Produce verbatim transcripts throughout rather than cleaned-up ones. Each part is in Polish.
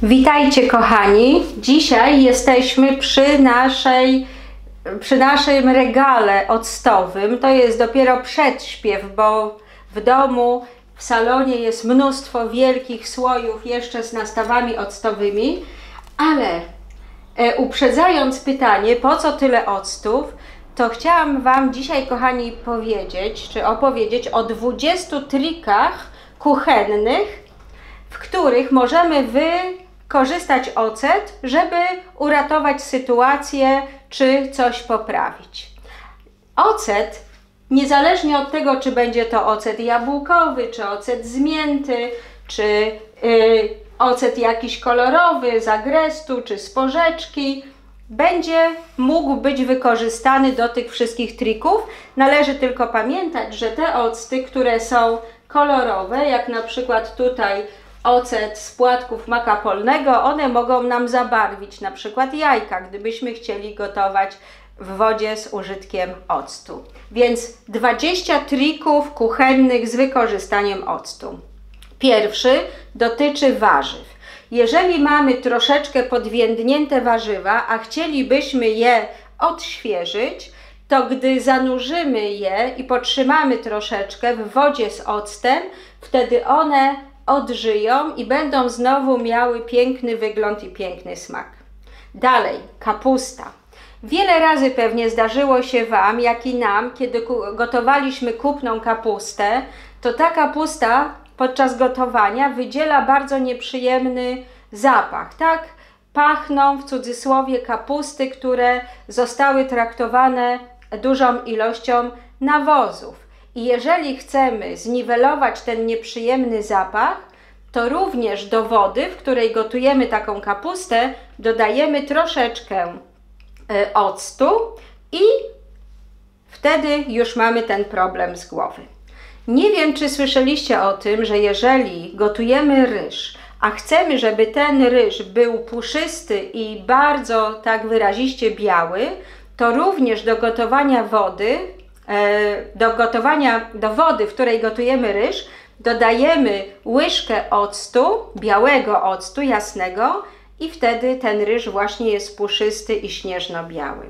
Witajcie kochani, dzisiaj jesteśmy przy, naszej, przy naszym regale octowym. To jest dopiero przedśpiew, bo w domu, w salonie jest mnóstwo wielkich słojów jeszcze z nastawami octowymi, ale e, uprzedzając pytanie, po co tyle octów, to chciałam Wam dzisiaj kochani powiedzieć, czy opowiedzieć o dwudziestu trikach kuchennych, w których możemy wykorzystać ocet, żeby uratować sytuację czy coś poprawić. Ocet, niezależnie od tego, czy będzie to ocet jabłkowy, czy ocet z mięty, czy yy, ocet jakiś kolorowy z agrestu, czy z porzeczki, będzie mógł być wykorzystany do tych wszystkich trików. Należy tylko pamiętać, że te octy, które są kolorowe, jak na przykład tutaj ocet z płatków maka polnego, one mogą nam zabarwić na przykład jajka, gdybyśmy chcieli gotować w wodzie z użytkiem octu. Więc dwadzieścia trików kuchennych z wykorzystaniem octu. Pierwszy dotyczy warzyw. Jeżeli mamy troszeczkę podwiędnięte warzywa, a chcielibyśmy je odświeżyć, to gdy zanurzymy je i potrzymamy troszeczkę w wodzie z octem, wtedy one odżyją i będą znowu miały piękny wygląd i piękny smak. Dalej, kapusta. Wiele razy pewnie zdarzyło się Wam, jak i nam, kiedy gotowaliśmy kupną kapustę, to ta kapusta podczas gotowania wydziela bardzo nieprzyjemny zapach, tak? Pachną w cudzysłowie kapusty, które zostały traktowane dużą ilością nawozów. I jeżeli chcemy zniwelować ten nieprzyjemny zapach, to również do wody, w której gotujemy taką kapustę, dodajemy troszeczkę octu i wtedy już mamy ten problem z głowy. Nie wiem, czy słyszeliście o tym, że jeżeli gotujemy ryż, a chcemy, żeby ten ryż był puszysty i bardzo tak wyraziście biały, to również do gotowania wody, do gotowania do wody, w której gotujemy ryż, dodajemy łyżkę octu, białego octu, jasnego, i wtedy ten ryż właśnie jest puszysty i śnieżno-biały.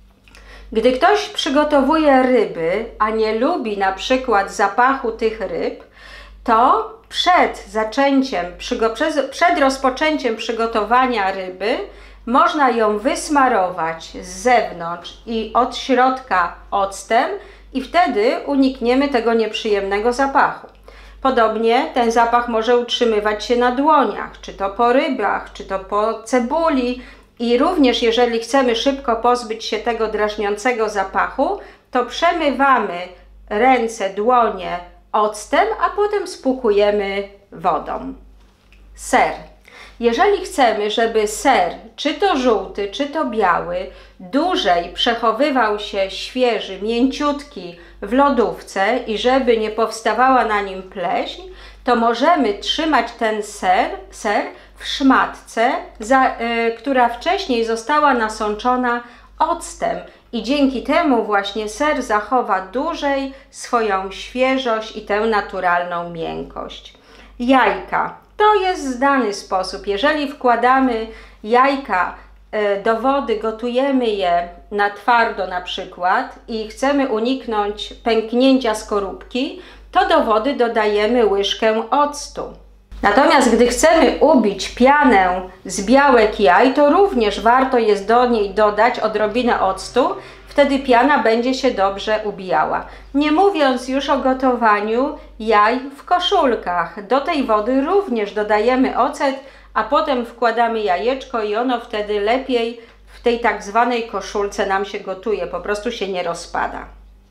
Gdy ktoś przygotowuje ryby, a nie lubi na przykład zapachu tych ryb, to przed zaczęciem, przed rozpoczęciem przygotowania ryby można ją wysmarować z zewnątrz i od środka octem i wtedy unikniemy tego nieprzyjemnego zapachu. Podobnie ten zapach może utrzymywać się na dłoniach, czy to po rybach, czy to po cebuli. I również jeżeli chcemy szybko pozbyć się tego drażniącego zapachu, to przemywamy ręce, dłonie octem, a potem spłukujemy wodą. Ser. Jeżeli chcemy, żeby ser, czy to żółty, czy to biały, dłużej przechowywał się świeży, mięciutki w lodówce i żeby nie powstawała na nim pleśń, to możemy trzymać ten ser, ser w szmatce, za, y, która wcześniej została nasączona octem. I dzięki temu właśnie ser zachowa dłużej swoją świeżość i tę naturalną miękkość. Jajka. To jest znany sposób. Jeżeli wkładamy jajka do wody, gotujemy je na twardo na przykład i chcemy uniknąć pęknięcia skorupki, to do wody dodajemy łyżkę octu. Natomiast gdy chcemy ubić pianę z białek jaj, to również warto jest do niej dodać odrobinę octu, wtedy piana będzie się dobrze ubijała. Nie mówiąc już o gotowaniu jaj w koszulkach. Do tej wody również dodajemy ocet, a potem wkładamy jajeczko i ono wtedy lepiej w tej tak zwanej koszulce nam się gotuje, po prostu się nie rozpada.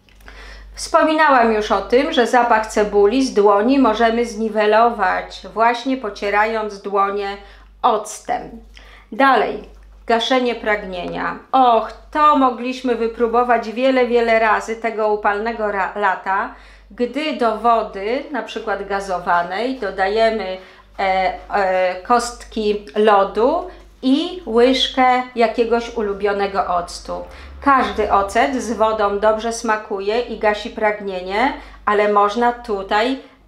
Wspominałam już o tym, że zapach cebuli z dłoni możemy zniwelować właśnie pocierając dłonie octem. Dalej, gaszenie pragnienia. Och, to mogliśmy wypróbować wiele, wiele razy tego upalnego lata, gdy do wody, na przykład gazowanej, dodajemy e, e, kostki lodu i łyżkę jakiegoś ulubionego octu. Każdy ocet z wodą dobrze smakuje i gasi pragnienie, ale można tutaj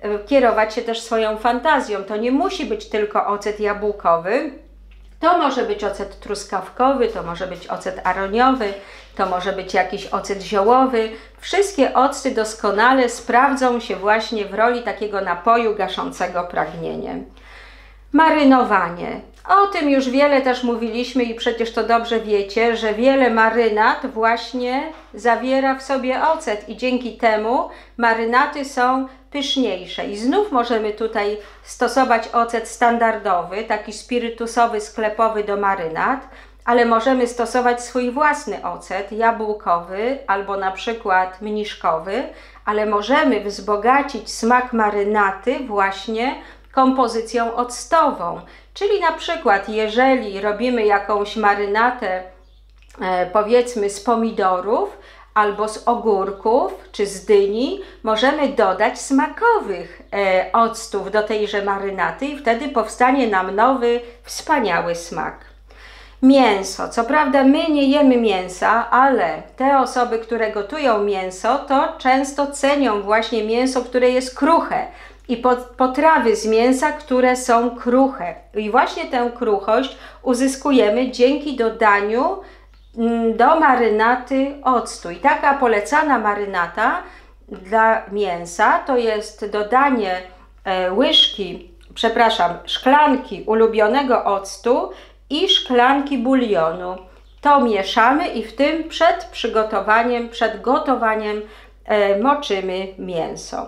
kierować się też swoją fantazją. To nie musi być tylko ocet jabłkowy, to może być ocet truskawkowy, to może być ocet aroniowy, to może być jakiś ocet ziołowy. Wszystkie octy doskonale sprawdzą się właśnie w roli takiego napoju gaszącego pragnienie. Marynowanie. O tym już wiele też mówiliśmy i przecież to dobrze wiecie, że wiele marynat właśnie zawiera w sobie ocet i dzięki temu marynaty są pyszniejsze. I znów możemy tutaj stosować ocet standardowy, taki spirytusowy, sklepowy do marynat, ale możemy stosować swój własny ocet, jabłkowy albo na przykład mniszkowy, ale możemy wzbogacić smak marynaty właśnie kompozycją octową. Czyli na przykład jeżeli robimy jakąś marynatę e, powiedzmy z pomidorów albo z ogórków czy z dyni, możemy dodać smakowych e, octów do tejże marynaty i wtedy powstanie nam nowy, wspaniały smak. Mięso. Co prawda my nie jemy mięsa, ale te osoby, które gotują mięso, to często cenią właśnie mięso, które jest kruche i potrawy z mięsa, które są kruche. I właśnie tę kruchość uzyskujemy dzięki dodaniu do marynaty octu. I taka polecana marynata dla mięsa to jest dodanie łyżki, przepraszam, szklanki ulubionego octu i szklanki bulionu. To mieszamy i w tym przed przygotowaniem, przed gotowaniem e, moczymy mięso.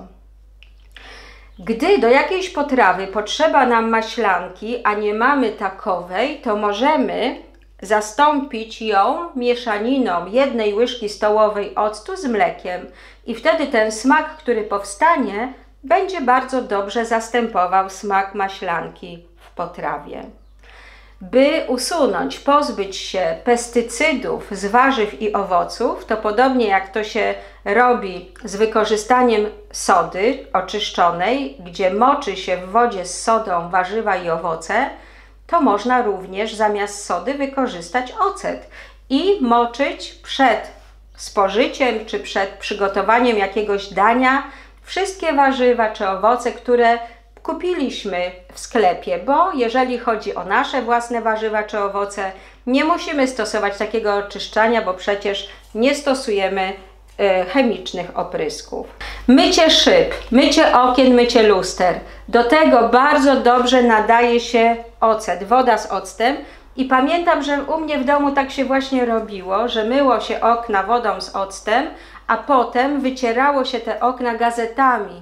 Gdy do jakiejś potrawy potrzeba nam maślanki, a nie mamy takowej, to możemy zastąpić ją mieszaniną jednej łyżki stołowej octu z mlekiem i wtedy ten smak, który powstanie, będzie bardzo dobrze zastępował smak maślanki w potrawie. By usunąć, pozbyć się pestycydów z warzyw i owoców, to podobnie jak to się robi z wykorzystaniem sody oczyszczonej, gdzie moczy się w wodzie z sodą warzywa i owoce, to można również zamiast sody wykorzystać ocet i moczyć przed spożyciem czy przed przygotowaniem jakiegoś dania wszystkie warzywa czy owoce, które kupiliśmy w sklepie, bo jeżeli chodzi o nasze własne warzywa czy owoce, nie musimy stosować takiego oczyszczania, bo przecież nie stosujemy y, chemicznych oprysków. Mycie szyb, mycie okien, mycie luster. Do tego bardzo dobrze nadaje się ocet, woda z octem. I pamiętam, że u mnie w domu tak się właśnie robiło, że myło się okna wodą z octem, a potem wycierało się te okna gazetami.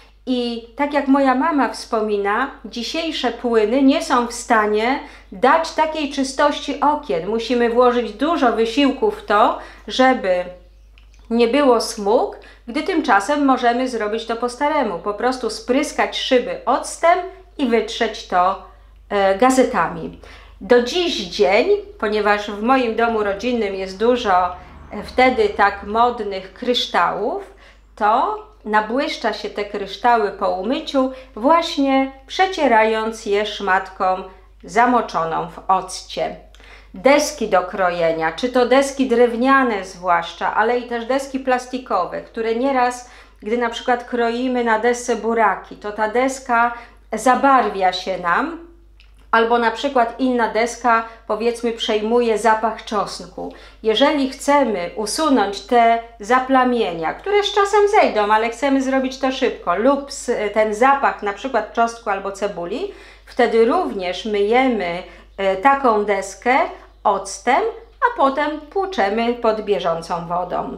I tak jak moja mama wspomina, dzisiejsze płyny nie są w stanie dać takiej czystości okien. Musimy włożyć dużo wysiłku w to, żeby nie było smug, gdy tymczasem możemy zrobić to po staremu. Po prostu spryskać szyby octem i wytrzeć to e, gazetami. Do dziś dzień, ponieważ w moim domu rodzinnym jest dużo e, wtedy tak modnych kryształów, to nabłyszcza się te kryształy po umyciu, właśnie przecierając je szmatką zamoczoną w occie. Deski do krojenia, czy to deski drewniane zwłaszcza, ale i też deski plastikowe, które nieraz, gdy na przykład kroimy na desce buraki, to ta deska zabarwia się nam, albo na przykład inna deska, powiedzmy, przejmuje zapach czosnku. Jeżeli chcemy usunąć te zaplamienia, które z czasem zejdą, ale chcemy zrobić to szybko, lub ten zapach na przykład czosnku albo cebuli, wtedy również myjemy taką deskę octem, a potem płuczemy pod bieżącą wodą.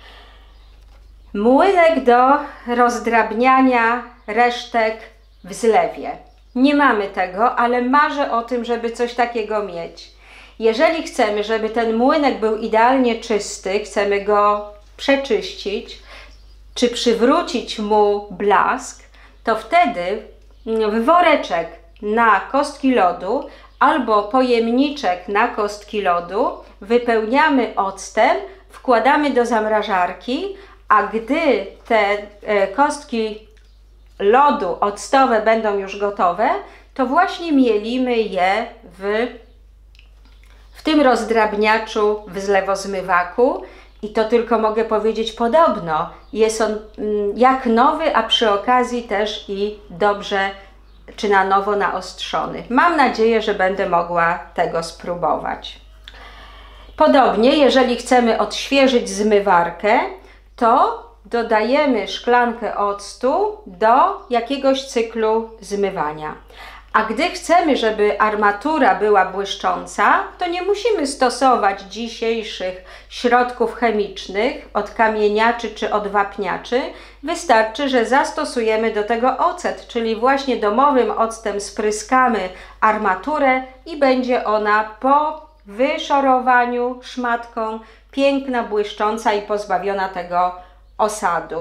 Młynek do rozdrabniania resztek w zlewie. Nie mamy tego, ale marzę o tym, żeby coś takiego mieć. Jeżeli chcemy, żeby ten młynek był idealnie czysty, chcemy go przeczyścić, czy przywrócić mu blask, to wtedy w woreczek na kostki lodu albo pojemniczek na kostki lodu wypełniamy octem, wkładamy do zamrażarki, a gdy te kostki lodu octowe będą już gotowe, to właśnie mielimy je w, w tym rozdrabniaczu w zlewozmywaku i to tylko mogę powiedzieć podobno, jest on jak nowy, a przy okazji też i dobrze czy na nowo naostrzony. Mam nadzieję, że będę mogła tego spróbować. Podobnie, jeżeli chcemy odświeżyć zmywarkę, to dodajemy szklankę octu do jakiegoś cyklu zmywania. A gdy chcemy, żeby armatura była błyszcząca, to nie musimy stosować dzisiejszych środków chemicznych, od kamieniaczy czy od wapniaczy. Wystarczy, że zastosujemy do tego ocet, czyli właśnie domowym octem spryskamy armaturę i będzie ona po wyszorowaniu szmatką piękna, błyszcząca i pozbawiona tego osadu.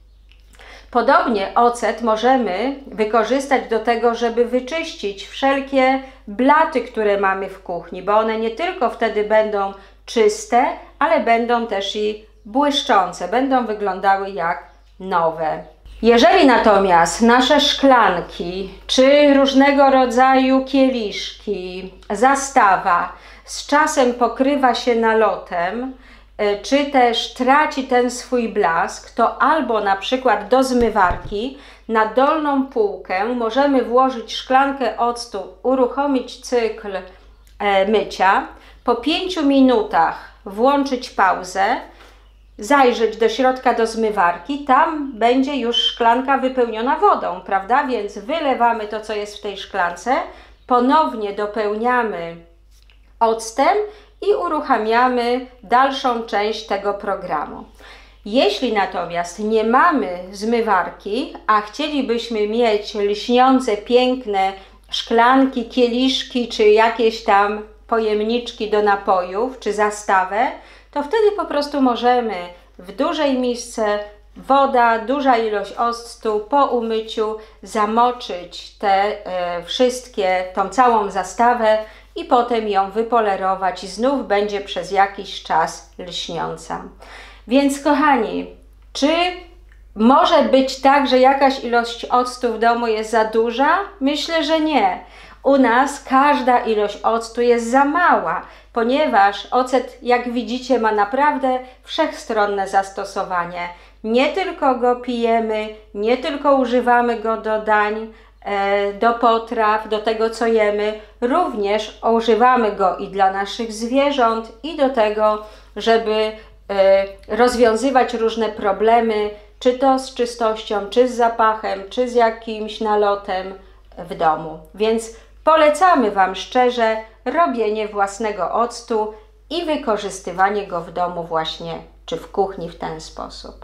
Podobnie ocet możemy wykorzystać do tego, żeby wyczyścić wszelkie blaty, które mamy w kuchni, bo one nie tylko wtedy będą czyste, ale będą też i błyszczące, będą wyglądały jak nowe. Jeżeli natomiast nasze szklanki, czy różnego rodzaju kieliszki, zastawa z czasem pokrywa się nalotem, czy też traci ten swój blask, to albo na przykład do zmywarki na dolną półkę możemy włożyć szklankę octu, uruchomić cykl e, mycia, po pięciu minutach włączyć pauzę, zajrzeć do środka do zmywarki, tam będzie już szklanka wypełniona wodą, prawda? Więc wylewamy to, co jest w tej szklance, ponownie dopełniamy octem i uruchamiamy dalszą część tego programu. Jeśli natomiast nie mamy zmywarki, a chcielibyśmy mieć lśniące, piękne szklanki, kieliszki, czy jakieś tam pojemniczki do napojów, czy zastawę, to wtedy po prostu możemy w dużej misce woda, duża ilość octu po umyciu zamoczyć te e, wszystkie, tą całą zastawę i potem ją wypolerować i znów będzie przez jakiś czas lśniąca. Więc kochani, czy może być tak, że jakaś ilość octu w domu jest za duża? Myślę, że nie. U nas każda ilość octu jest za mała, ponieważ ocet, jak widzicie, ma naprawdę wszechstronne zastosowanie. Nie tylko go pijemy, nie tylko używamy go do dań, do potraw, do tego, co jemy, również używamy go i dla naszych zwierząt, i do tego, żeby rozwiązywać różne problemy, czy to z czystością, czy z zapachem, czy z jakimś nalotem w domu. Więc polecamy Wam szczerze robienie własnego octu i wykorzystywanie go w domu właśnie, czy w kuchni w ten sposób.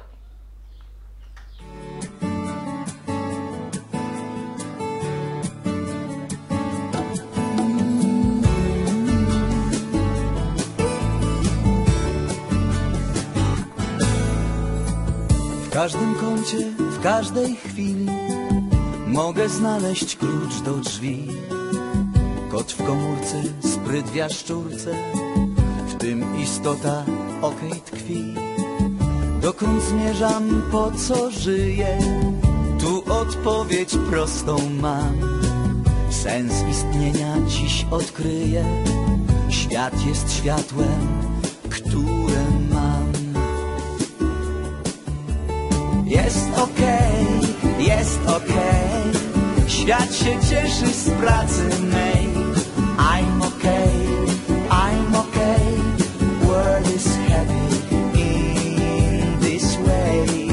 W każdym kącie, w każdej chwili mogę znaleźć klucz do drzwi. Kot w komórce, spryt w jaszczurce, w tym istota okej tkwi. Dokąd zmierzam, po co żyję? Tu odpowiedź prostą mam. Sens istnienia dziś odkryję. Świat jest światłem, które mam. Jest okej, jest okej, świat się cieszy z pracy mej. I'm okay, I'm okay, world is happy in this way.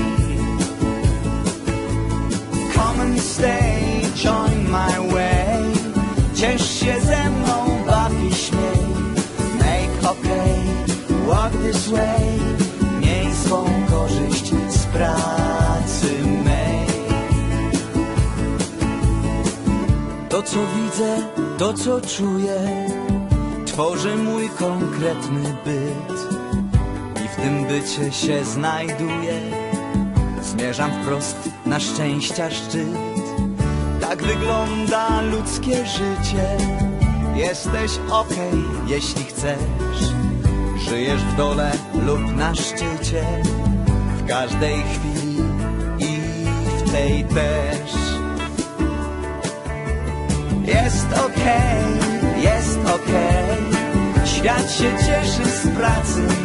Come and stay, join my way, ciesz się ze mną, baw i śmiej. Make okay, walk this way, miej swą korzyść z pracy mej. To, co widzę, to, co czuję, tworzy mój konkretny byt i w tym bycie się znajduję. Zmierzam wprost na szczęścia szczyt. Tak wygląda ludzkie życie. Jesteś okej, jeśli chcesz. Żyjesz w dole lub na szczycie, w każdej chwili i w tej też. Jest okej, jest okej, świat się cieszy z pracy